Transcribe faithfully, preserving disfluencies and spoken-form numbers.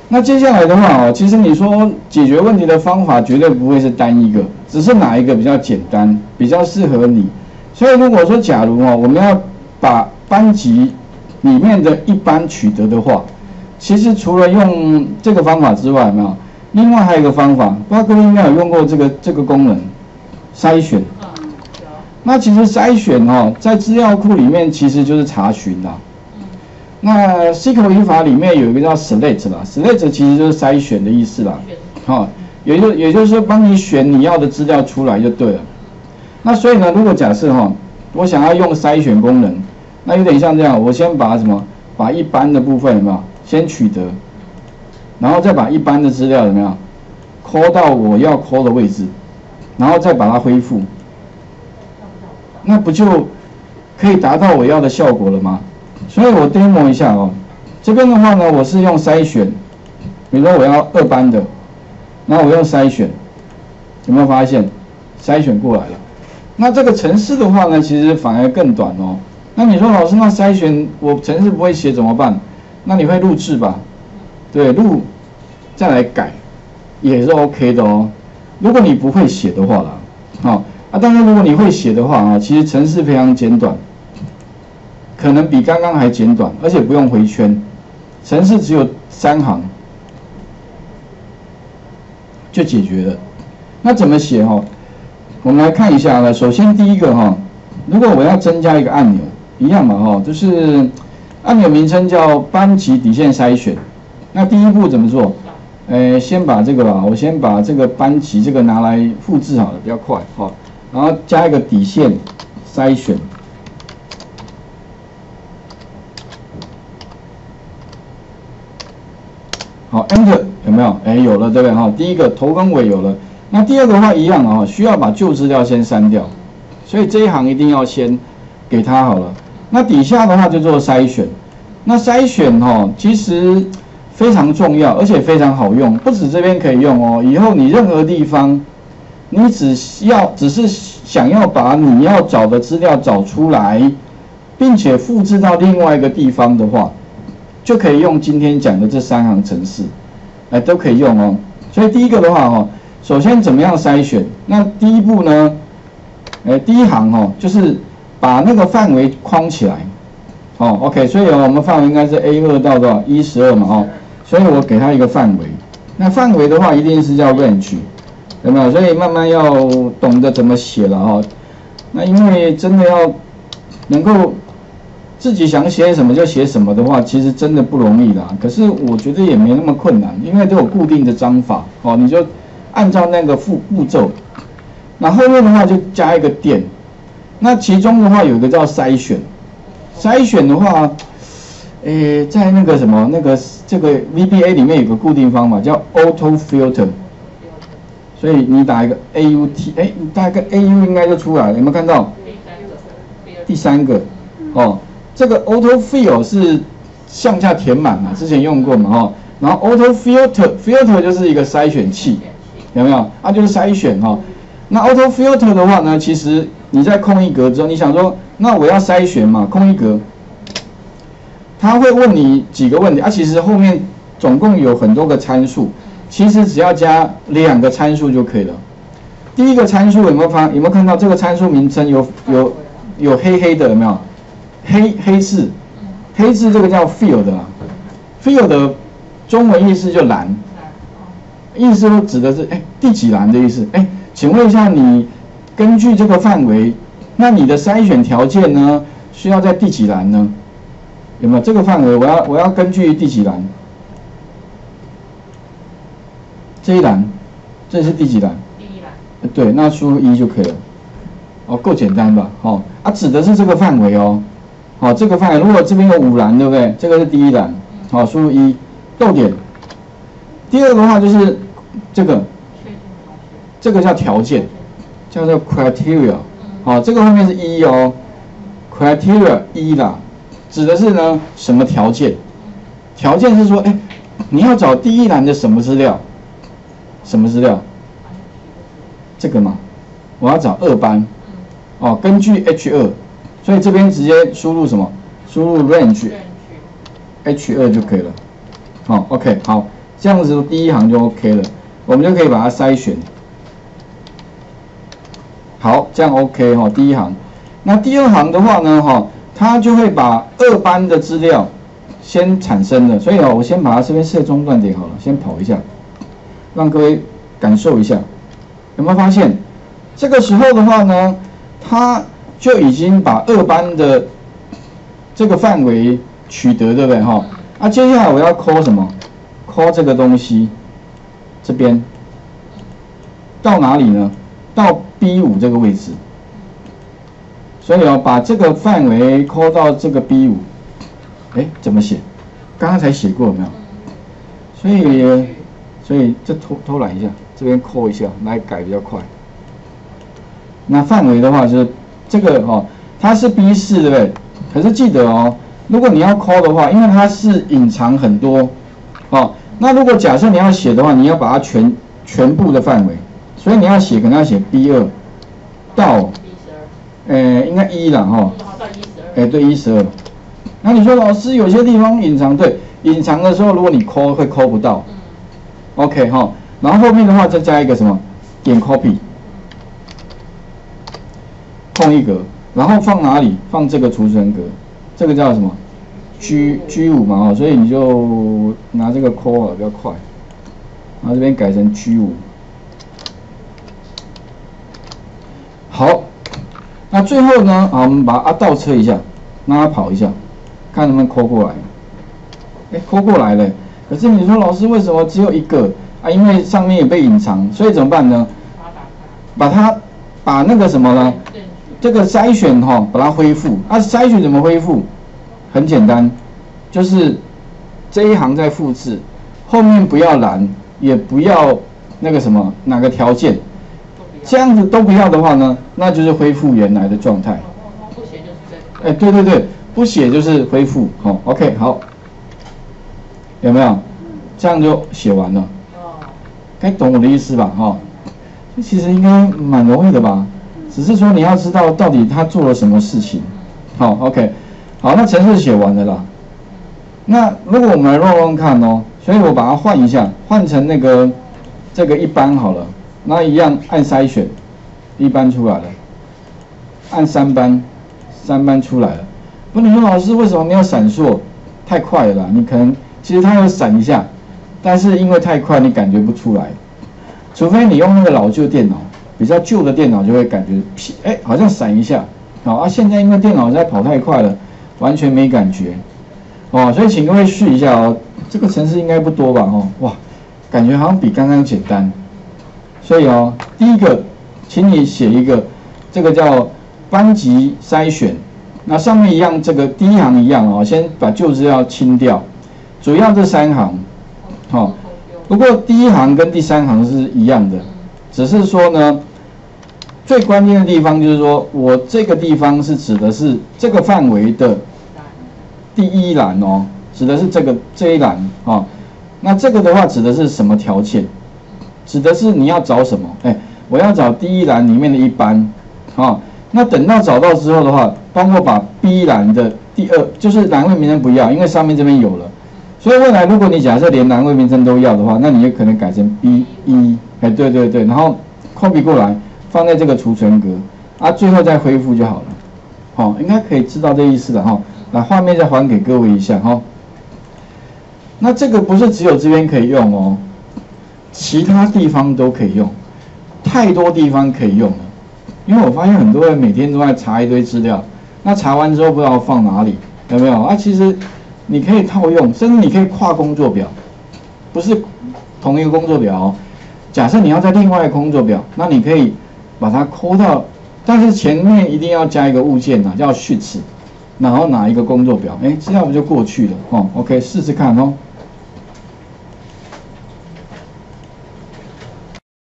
那接下来的话哦，其实你说解决问题的方法绝对不会是单一个，只是哪一个比较简单，比较适合你。所以如果说假如哦，我们要把班级里面的一班取得的话，其实除了用这个方法之外，有没有？另外还有一个方法，不知道各位应该有用过这个这个功能，筛选。那其实筛选哦，在资料库里面其实就是查询啦。那 S Q L 语法里面有一个叫 select 啦 ，select 其实就是筛选的意思啦。好、哦，也就也就是说帮你选你要的资料出来就对了。那所以呢，如果假设哈、哦，我想要用筛选功能，那有点像这样，我先把什么，把一般的部分有没有先取得，然后再把一般的资料有没有 call 到我要 call 的位置，然后再把它恢复，那不就可以达到我要的效果了吗？所以我 demo 一下哦，这边的话呢，我是用筛选，比如说我要二班的，然后我用筛选，有没有发现筛选过来了？那这个程式的话呢，其实反而更短哦。那你说老师，那筛选我程式不会写怎么办？那你会录制吧？对，录再来改也是 OK 的哦。如果你不会写的话啦，好、哦、啊，当然如果你会写的话啊，其实程式非常简短。可能比刚刚还简短，而且不用回圈，程式只有三行就解决了。那怎么写哈？我们来看一下呢。首先第一个哈，如果我要增加一个按钮，一样嘛哈，就是按钮名称叫班级底线筛选。那第一步怎么做？呃，先把这个吧，我先把这个班级这个拿来复制好了，比较快哈。然后加一个底线筛选。好 ，Enter 有没有？哎，有了，对不对？哈，第一个头跟尾有了。那第二个的话一样啊，需要把旧资料先删掉，所以这一行一定要先给它好了。那底下的话就做筛选。那筛选哈，其实非常重要，而且非常好用，不止这边可以用哦。以后你任何地方，你只要只是想要把你要找的资料找出来，并且复制到另外一个地方的话。就可以用今天讲的这三行程式，哎，都可以用哦。所以第一个的话哦，首先怎么样筛选？那第一步呢，哎，第一行哦，就是把那个范围框起来。哦 ，OK， 所以哦，我们范围应该是 A 二 到多少？一十二嘛，哦，所以我给它一个范围。那范围的话，一定是叫 range， 有没有？所以慢慢要懂得怎么写了哈、哦。那因为真的要能够。自己想写什么就写什么的话，其实真的不容易啦。可是我觉得也没那么困难，因为都有固定的章法哦，你就按照那个步步骤。那后面的话就加一个点。那其中的话有一个叫筛选，筛选的话，诶，在那个什么那个这个 V B A 里面有个固定方法叫 Auto Filter， 所以你打一个 A U T， 哎，你打一个 A U 应该就出来了，有没有看到？第三个，哦。这个 auto fill 是向下填满嘛，之前用过嘛哈，然后 auto filter filter 就是一个筛选器，有没有？它就是筛选哈。那 auto filter 的话呢，其实你在空一格之后，你想说，那我要筛选嘛，空一格，它会问你几个问题啊，其实后面总共有很多个参数，其实只要加两个参数就可以了。第一个参数有没有发？有没有看到这个参数名称有有有黑黑的有没有？黑黑字，黑字这个叫 field 啊 ，field 的中文意思就栏，意思都指的是哎第几栏的意思。哎，请问一下你根据这个范围，那你的筛选条件呢需要在第几栏呢？有没有这个范围？我要我要根据第几栏？这一栏，这是第几栏？第一栏。对，那输入一就可以了。哦，够简单吧？哦，啊，指的是这个范围哦。好、哦，这个范围如果这边有五栏，对不对？这个是第一栏，好、哦，输入一，逗点。第二个的话就是这个，这个叫条件，叫做 criteria， 好、哦，这个后面是一哦 ，criteria 一啦，指的是呢什么条件？条件是说，哎，你要找第一栏的什么资料？什么资料？这个嘛，我要找二班，哦，根据 H 二。所以这边直接输入什么？输入 range H 二就可以了。好 ，OK， 好， 这样子第一行就 OK 了，我们就可以把它筛选。好，这样 OK 哈，第一行。那第二行的话呢，哈，它就会把二班的资料先产生了，所以哦，我先把它这边设中断点好了，先跑一下，让各位感受一下，有没有发现？这个时候的话呢，它就已经把二班的这个范围取得，对不对哈？啊，接下来我要抠什么？抠这个东西，这边到哪里呢？到 B 五 这个位置。所以哦，把这个范围抠到这个 B 五， 哎，怎么写？刚刚才写过有没有？所以，所以这偷偷懒一下，这边抠一下来改比较快。那范围的话就是这个哦，它是 B 四 对不对？可是记得哦，如果你要抠的话，因为它是隐藏很多哦，那如果假设你要写的话，你要把它全全部的范围，所以你要写可能要写 B 二 到。呃，应该一啦哈，哎对，一十二。那你说老师有些地方隐藏，对，隐藏的时候如果你抠会抠不到 ，OK 哈。然后后面的话再加一个什么点 copy， 空一格，然后放哪里？放这个储存格，这个叫什么 G G 五嘛哦，所以你就拿这个抠啊比较快，然后这边改成 G 五， 好。那最后呢，啊，我们把它倒车一下，让它跑一下，看能不能抠过来。哎，抠过来了。可是你说老师为什么只有一个啊？因为上面也被隐藏，所以怎么办呢？把它把那个什么呢？这个筛选哈、哦，把它恢复。啊，筛选怎么恢复？很简单，就是这一行再复制，后面不要蓝，也不要那个什么哪个条件。这样子都不要的话呢，那就是恢复原来的状态。不写就是这个。哎，对对对，不写就是恢复。好、哦、，OK， 好，有没有？这样就写完了。哦。该懂我的意思吧？哈、哦，这其实应该蛮容易的吧？只是说你要知道到底他做了什么事情。好 ，OK， 好，那程式写完了啦。那如果我们来 run run 看哦，所以我把它换一下，换成那个这个一般好了。那一样按筛选，一班出来了，按三班，三班出来了。不，你说老师为什么没有闪烁？太快了啦，你可能其实它有闪一下，但是因为太快，你感觉不出来。除非你用那个老旧电脑，比较旧的电脑就会感觉，哎，好像闪一下。好啊，现在因为电脑在跑太快了，完全没感觉。哦，所以请各位试一下哦，这个程式应该不多吧？哦，哇，感觉好像比刚刚简单。所以哦，第一个，请你写一个，这个叫班级筛选。那上面一样，这个第一行一样哦，先把旧资料清掉。主要这三行，哦，不过第一行跟第三行是一样的，只是说呢，最关键的地方就是说我这个地方是指的是这个范围的第一栏哦，指的是这个这一栏啊、哦。那这个的话指的是什么条件？指的是你要找什么？哎，我要找第一栏里面的一班，啊、哦，那等到找到之后的话，帮我把 B 栏的第二，就是栏位名称不要，因为上面这边有了，所以未来如果你假设连栏位名称都要的话，那你也可能改成 B 一，哎，对对对，然后 copy 过来放在这个储存格，啊，最后再恢复就好了，好、哦，应该可以知道这意思了哈、哦。那画面再还给各位一下哈、哦。那这个不是只有这边可以用哦。其他地方都可以用，太多地方可以用了。因为我发现很多人每天都在查一堆资料，那查完之后不知道放哪里，有没有？啊，其实你可以套用，甚至你可以跨工作表，不是同一个工作表哦。假设你要在另外一个工作表，那你可以把它抠到，但是前面一定要加一个物件呐、啊，叫 sheets， 然后哪一个工作表，哎，这样不就过去了哦 ？OK， 试试看哦。